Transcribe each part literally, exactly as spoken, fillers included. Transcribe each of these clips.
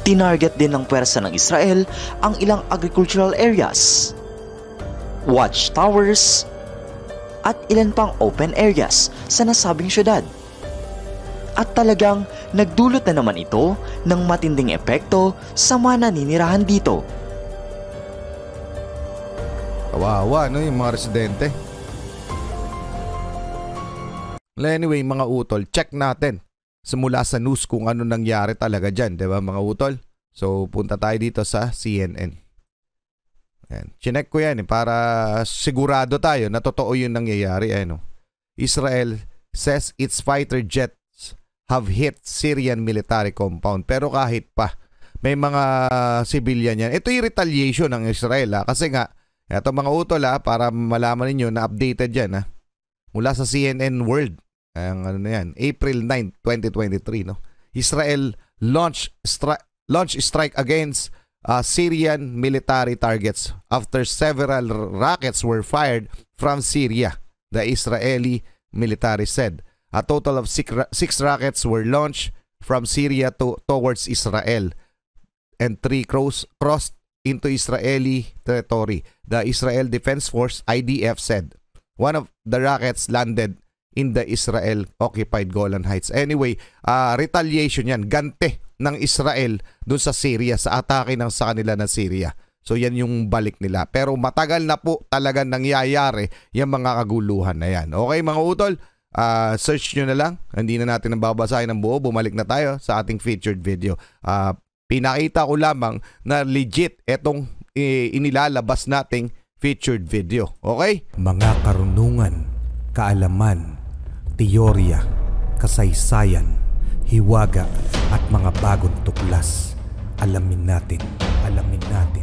Tinarget din ng pwersa ng Israel ang ilang agricultural areas, watchtowers, at ilan pang open areas sa nasabing syudad. At talagang nagdulot na naman ito ng matinding epekto sa mga naninirahan dito. Kawawa, no, yung mga residente. Anyway, mga utol, check natin simula sa news kung ano nangyari talaga dyan, di ba mga utol? So, punta tayo dito sa C N N. Ayan. Chinek ko yan eh, para sigurado tayo na totoo yung nangyayari. Ano? Israel says its fighter jets have hit Syrian military compound. Pero kahit pa, may mga civilian yan. Ito yung retaliation ng Israel. Ha? Kasi nga, ito mga utol ha, para malaman ninyo na updated yan. Ha? Mula sa C N N World. Ang ano na yan, April ninth, twenty twenty-three, no? Israel launch stri launch strike against uh, Syrian military targets after several rockets were fired from Syria, the Israeli military said. A total of six, six rockets were launched from Syria to towards Israel, and three cross, crossed into Israeli territory. The Israel Defense Force, I D F, said one of the rockets landed in the Israel-occupied Golan Heights. Anyway, uh, retaliation yan. Gante ng Israel dun sa Syria, sa atake ng sa kanila ng Syria. So yan yung balik nila. Pero matagal na po talaga nangyayari yung mga kaguluhan na yan. Okay mga utol, uh, search nyo na lang. Hindi na natin nababasahin ng buo. Bumalik na tayo sa ating featured video. Uh, pinakita ko lamang na legit etong eh, inilalabas nating featured video. Okay? Mga karunungan, kaalaman, teorya, kasaysayan, hiwaga at mga bagong tuklas. Alamin natin, alamin natin.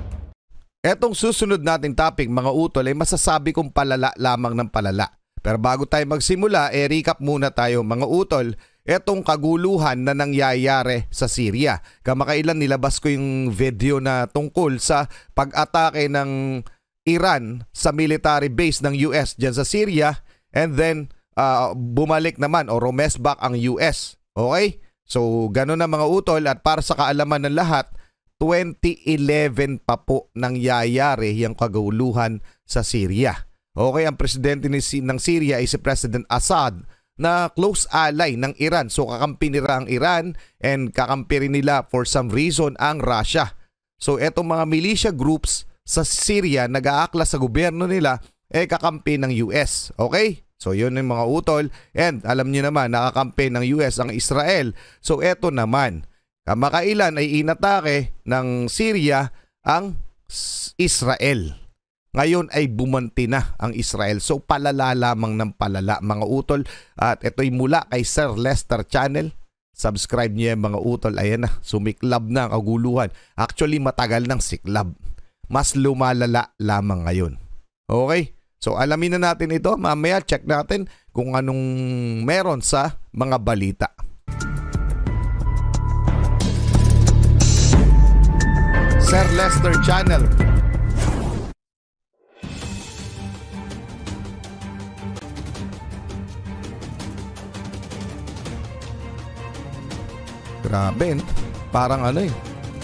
Etong susunod nating topic mga utol ay masasabi kong palala lamang ng palala. Pero bago tayo magsimula, eh recap muna tayo mga utol. Etong kaguluhan na nangyayari sa Syria. Kamakailan nilabas ko yung video na tungkol sa pag-atake ng Iran sa military base ng U S dyan sa Syria, and then uh, bumalik naman o rumesback ang U S. Okay? So gano'n na mga utol, at para sa kaalaman ng lahat, twenty eleven pa po nangyayari yung kaguluhan sa Syria. Okay, ang presidente ng Syria ay si President Assad na close ally ng Iran. So kakampi nila ang Iran and kakampi rin nila for some reason ang Russia. So etong mga militia groups sa Syria nag-aakla sa gobyerno nila eh kakampi ng U S. Okay? So yun yung mga utol, and alam niyo naman nakakampi ng U S ang Israel. So eto naman, kamakailan ay inatake ng Syria ang Israel. Ngayon ay bumanti na ang Israel. So palala lamang ng palala mga utol, at ito'y mula kay Sir Lester Channel. Subscribe niyo yung mga utol. Ayan na, sumiklab na ang kaguluhan. Actually matagal ng siklab. Mas lumalala lamang ngayon. Okay? So alamin na natin ito. Mamaya check natin kung anong meron sa mga balita. Sir Lester Channel. Grabe, no? Parang ano eh,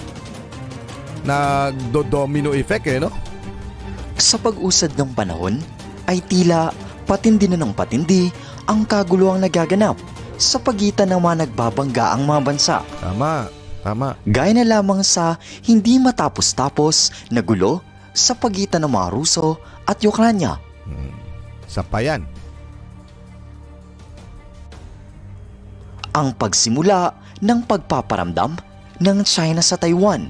nagdo-domino effect eh, no? Sa pag-usad ng panahon, ay tila patindi na ng patindi ang kaguluhang nagaganap sa pagitan ng mga nagbabangga ang mga bansa. Tama, tama. Gaya na lamang sa hindi matapos-tapos na gulo sa pagitan ng mga Ruso at Ukranya. Hmm. Sa payan. Ang pagsimula ng pagpaparamdam ng China sa Taiwan.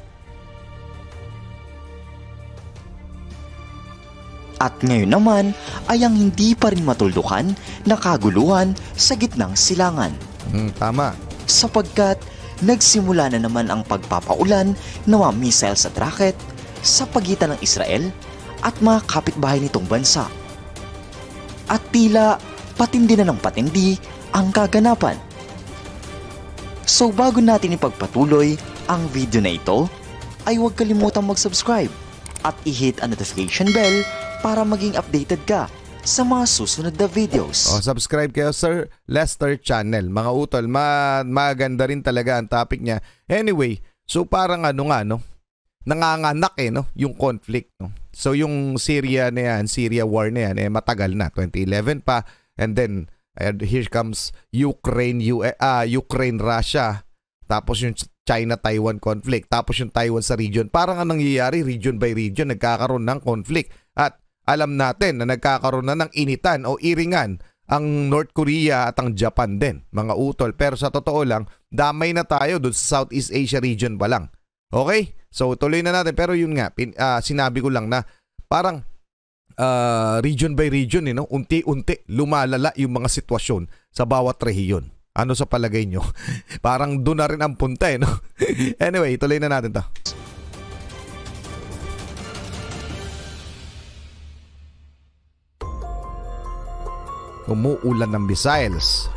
At ngayon naman ay ang hindi pa rin matuldukan na kaguluhan sa gitnang silangan. Hmm, tama. Sapagkat nagsimula na naman ang pagpapaulan ng mga missiles at rocket sa pagitan ng Israel at mga kapitbahay nitong bansa. At tila patindi na ng patindi ang kaganapan. So bago natin ipagpatuloy ang video na ito, ay huwag kalimutang mag-subscribe at i-hit ang notification bell para maging updated ka sa mga susunod na videos. O, subscribe kayo Sir Lester Channel. Mga utol, ma maganda rin talaga ang topic niya. Anyway, so parang ano nga, no? Nanganganak eh, no? Yung conflict, no? So yung Syria na yan, Syria war na yan, eh matagal na, twenty eleven pa. And then, uh, here comes Ukraine, U uh, Ukraine, Russia. Tapos yung China-Taiwan conflict. Tapos yung Taiwan sa region. Parang ang nangyayari, region by region, nagkakaroon ng conflict. At alam natin na nagkakaroon na ng initan o iringan ang North Korea at ang Japan din, mga utol. Pero sa totoo lang, damay na tayo doon sa Southeast Asia region pa lang. Okay? So tuloy na natin. Pero yun nga, pin, uh, sinabi ko lang na parang uh, region by region, eh, no? Unti-unti lumalala yung mga sitwasyon sa bawat rehiyon. Ano sa palagay nyo? Parang doon na rin ang punta, eh, no? Anyway, tuloy na natin to. Umuulan ng missiles.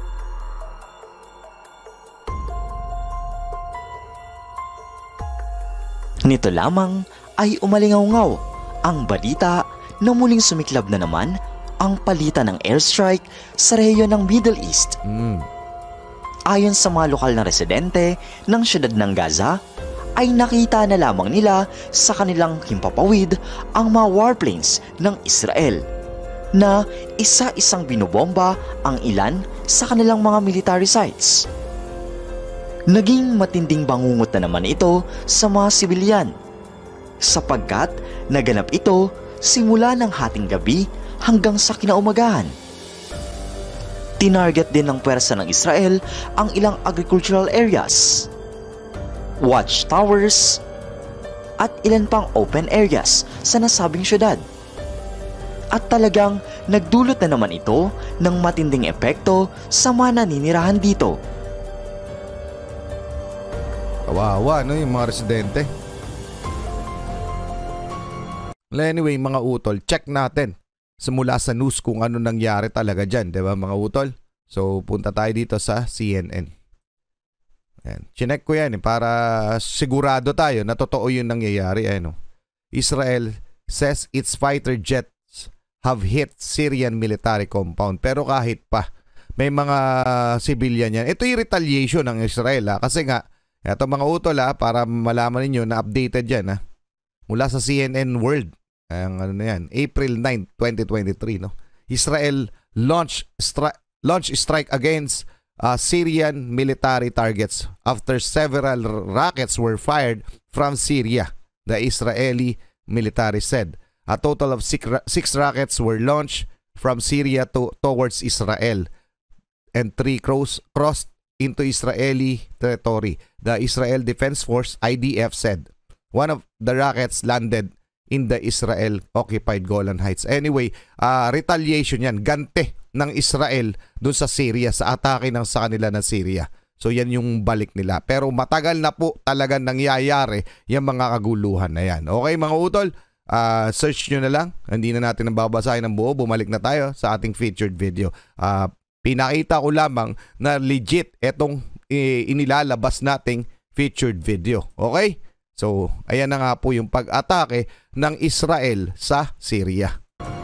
Nito lamang ay umalingaw-ngaw ang balita na muling sumiklab na naman ang palitan ng airstrike sa rehiyon ng Middle East. Mm. Ayon sa mga lokal na residente ng siyudad ng Gaza, ay nakita na lamang nila sa kanilang himpapawid ang mga warplanes ng Israel na isa-isang binobomba ang ilan sa kanilang mga military sites. Naging matinding bangungot na naman ito sa mga sibilyan sapagkat naganap ito simula ng hating gabi hanggang sa kinaumagahan. Tinarget din ng pwersa ng Israel ang ilang agricultural areas, watchtowers, at ilan pang open areas sa nasabing syudad. At talagang nagdulot na naman ito ng matinding epekto sa mga naninirahan dito. Kawawa, no, yung mga residente. Anyway, mga utol, check natin simula sa news kung ano nangyari talaga dyan, di ba mga utol? So, punta tayo dito sa C N N. Ayan. Chinek ko yan eh, para sigurado tayo na totoo yung nangyayari. Ayan, no? Israel says its fighter jets have hit Syrian military compound. Pero kahit pa, may mga civilian yan. Ito yung retaliation ng Israel, ha? Kasi nga, ito mga utol, ha, para malaman ninyo na updated yan, ha? Mula sa C N N World. Ang ano na yan, April ninth, twenty twenty-three, no? Israel launch stri launch strike against uh, Syrian military targets after several rockets were fired from Syria, the Israeli military said. A total of six, six rockets were launched from Syria to towards Israel, and three cross, crossed into Israeli territory. The Israel Defense Force, I D F, said one of the rockets landed in the Israel-occupied Golan Heights. Anyway, uh, retaliation yan. Gante ng Israel dun sa Syria, sa atake ng sa kanila ng Syria. So yan yung balik nila. Pero matagal na po talaga nangyayari yung mga kaguluhan na yan. Okay mga utol, uh, search nyo na lang. Hindi na natin nababasahin ng buo. Bumalik na tayo sa ating featured video. Uh, pinakita ko lamang na legit etong eh, inilalabas nating featured video. Okay? So, ayan na nga po yung pag-atake ng Israel sa Syria.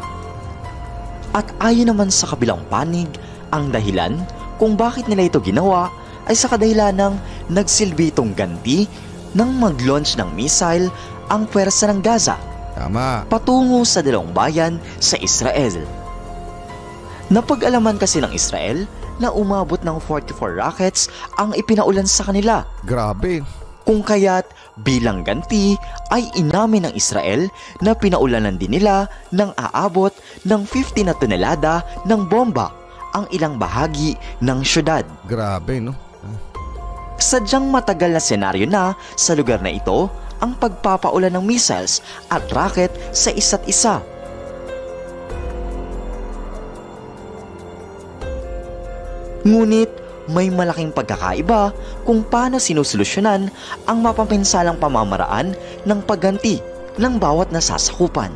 At ayon naman sa kabilang panig, ang dahilan kung bakit nila ito ginawa ay sa kadahilan ng nagsilbi itong ganti nang mag-launch ng missile ang pwersa ng Gaza. Tama. Patungo sa dalawang bayan sa Israel. Napag-alaman kasi ng Israel na umabot ng forty-four rockets ang ipinaulan sa kanila. Grabe. Kung kaya't bilang ganti ay inamin ng Israel na pinaulanan din nila ng aabot ng fifty na tonelada ng bomba ang ilang bahagi ng syudad. Grabe, no? Sadyang matagal na senaryo na sa lugar na ito ang pagpapaulan ng missiles at rocket sa isa't isa. Ngunit may malaking pagkakaiba kung paano sinusolusyonan ang mapapinsalang pamamaraan ng pagganti ng bawat nasasakupan.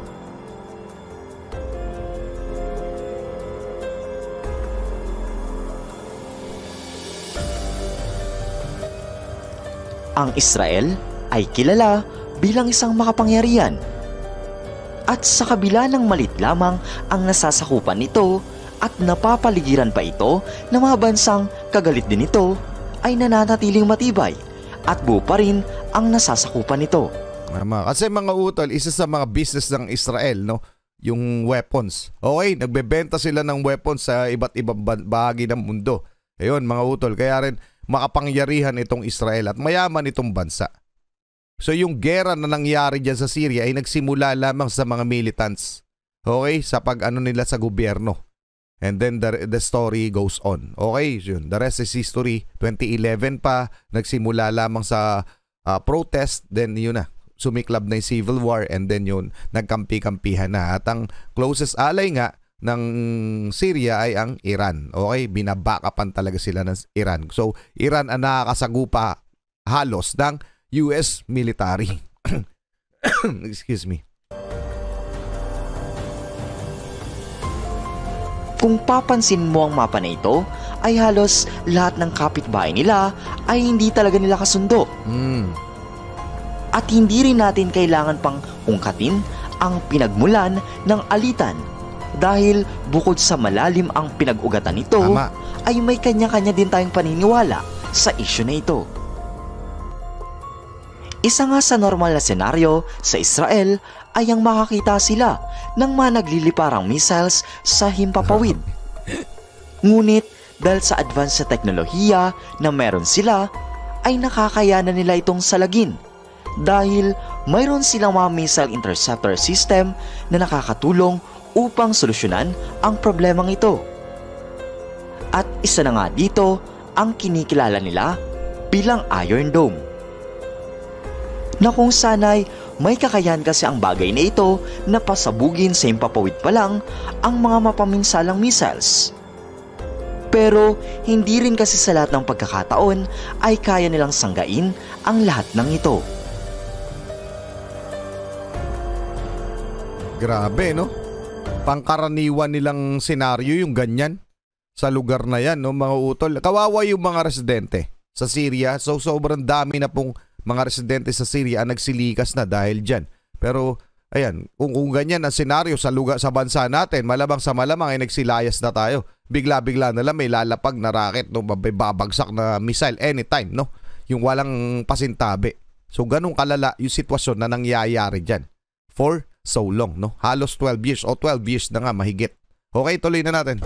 Ang Israel ay kilala bilang isang makapangyarihan At sa kabila ng malit lamang ang nasasakupan nito at napapaligiran pa ito ng mga bansang kagalit din ito, ay nananatiling matibay at buo pa rin ang nasasakupan nito. Mama, kasi mga utol, isa sa mga business ng Israel, no, yung weapons. Okay, nagbebenta sila ng weapons sa iba't ibang bahagi ng mundo. Ayun, mga utol, kaya rin makapangyarihan itong Israel at mayaman itong bansa. So yung gera na nangyari dyan sa Syria ay nagsimula lamang sa mga militants. Okay, sa pag-ano nila sa gobyerno. And then the, the story goes on. Okay, yun. The rest is history. twenty eleven pa, nagsimula lamang sa uh, protest. Then yun na, sumiklab na yung civil war. And then yun, nagkampi-kampihan na. At ang closest ally nga ng Syria ay ang Iran. Okay, binabackupan talaga sila ng Iran. So Iran ang nakakasagupa halos ng U S military. Excuse me. Kung papansin mo ang mapa na ito, ay halos lahat ng kapitbahay nila ay hindi talaga nila kasundo. Mm. At hindi rin natin kailangan pang ungkatin ang pinagmulan ng alitan dahil bukod sa malalim ang pinag-ugatan nito, Tama. ay may kanya-kanya din tayong paniniwala sa issue na ito. Isa nga sa normal na senaryo sa Israel ay ang makakita sila ng mga nagliliparang missiles sa himpapawid. Ngunit dahil sa advance sa teknolohiya na meron sila, ay nakakayanan nila itong salagin dahil mayroon silang mga missile interceptor system na nakakatulong upang solusyonan ang problemang ito. At isa na nga dito ang kinikilala nila bilang Iron Dome, na kung sanay may kakayahan kasi ang bagay na ito na pasabugin sa himpapawid pa lang ang mga mapaminsalang missiles. Pero hindi rin kasi sa lahat ng pagkakataon ay kaya nilang sanggain ang lahat ng ito. Grabe, no? Pangkaraniwan nilang senaryo yung ganyan sa lugar na yan, no, mga utol. Kawawa yung mga residente sa Syria. So sobrang dami na pong mga residente sa Syria ang nagsilikas na dahil dyan. Pero ayan, kung, kung ganyan ang senaryo sa lugar, sa bansa natin, malamang sa malamang ay nagsilayas na tayo. Bigla-bigla na lang may lalapag na rocket, no, may babagsak na missile anytime, no? Yung walang pasintabi. So ganun kalala yung sitwasyon na nangyayari dyan for so long, no? Halos twelve years o twelve years na nga mahigit. Okay, tuloy na natin.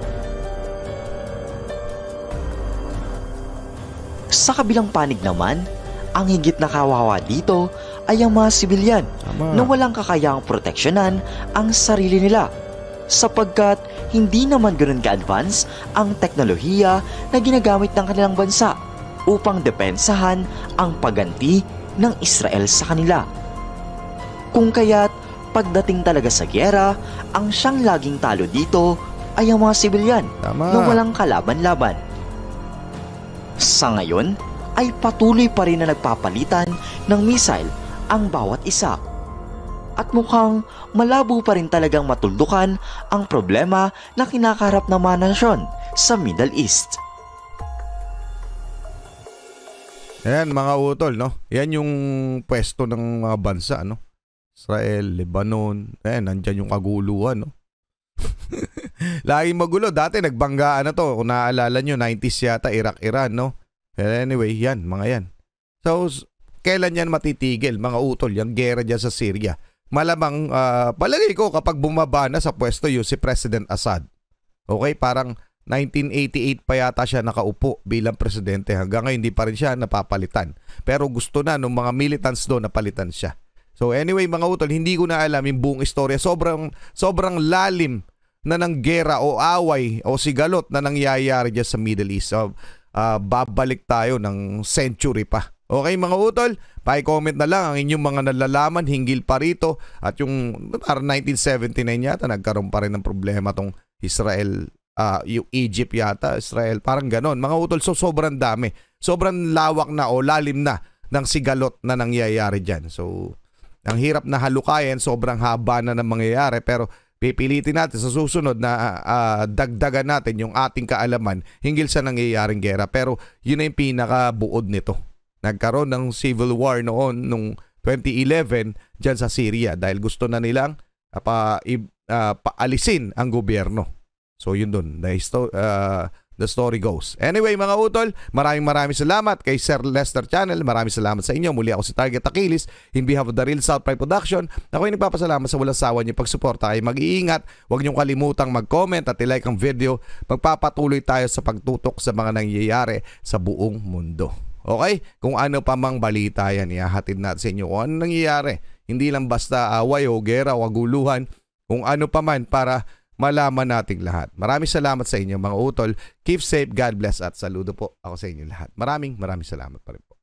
Sa kabilang panig naman, ang higit na kawawa dito ay ang mga sibilyan na walang kakayahang proteksyonan ang sarili nila sapagkat hindi naman ganoon ka-advance ang teknolohiya na ginagamit ng kanilang bansa upang depensahan ang pagganti ng Israel sa kanila. Kung kaya't pagdating talaga sa gyera, ang siyang laging talo dito ay ang mga sibilyan na walang kalaban-laban. Sa ngayon, ay patuloy pa rin na nagpapalitan ng missile ang bawat isa. At mukhang malabo pa rin talagang matuldukan ang problema na kinakaharap ng mga nasyon sa Middle East. Ayan, mga utol, no? Yan yung pwesto ng mga bansa, no? Israel, Lebanon, ayan, nandyan yung kaguluhan, no? Laging magulo. Dati nagbanggaan na to. Kung naaalala nyo, nineties yata, Iraq, Iran, no? Anyway, yan, mga yan. So, kailan yan matitigil, mga utol, yung gera dyan sa Syria? Malamang, uh, palagay ko kapag bumaba na sa pwesto yun si President Assad. Okay, parang nineteen eighty-eight pa yata siya nakaupo bilang presidente. Hanggang ngayon, hindi pa rin siya napapalitan. Pero gusto na nung mga militants doon napalitan siya. So anyway, mga utol, hindi ko na alam yung buong istorya. Sobrang, sobrang lalim na ng gera o away o sigalot na nangyayari dyan sa Middle East. So, Uh, babalik tayo ng century pa. Okay, mga utol, pa-comment na lang ang inyong mga nalalaman hinggil pa rito. At yung parang nineteen seventy-nine yata nagkaroon pa rin ng problema tong Israel, uh, yung Egypt yata, Israel, parang ganon. Mga utol, so sobrang dami. Sobrang lawak na o lalim na ng sigalot na nangyayari dyan. So, ang hirap na halukayin, sobrang haba na ng mangyayari, pero pipilitin natin sa susunod na uh, dagdagan natin yung ating kaalaman hinggil sa nangyayaring gera. Pero yun na yung pinakabuod nito. Nagkaroon ng civil war noon nung twenty eleven dyan sa Syria dahil gusto na nilang uh, pa, uh, paalisin ang gobyerno. So yun dun. The, uh, the story goes. Anyway mga utol, maraming maraming salamat kay Sir Lester Channel. Maraming salamat sa inyo. Muli ako si Target Achilles. In behalf of the Real South Pride Production, ako ay nagpapasalamat sa walang sawa niyo pagsuporta. Kayo mag-iingat. Huwag niyong kalimutang mag-comment at i-like ang video. Magpapatuloy tayo sa pagtutok sa mga nangyayari sa buong mundo. Okay? Kung ano pa mang balita yan, ihahatid natin sa inyo kung ano nangyayari. Hindi lang basta away o gera o kaguluhan. Kung ano pa man para malaman nating lahat. Maraming salamat sa inyo mga utol. Keep safe, God bless at saludo po ako sa inyo lahat. Maraming maraming salamat pa rin po.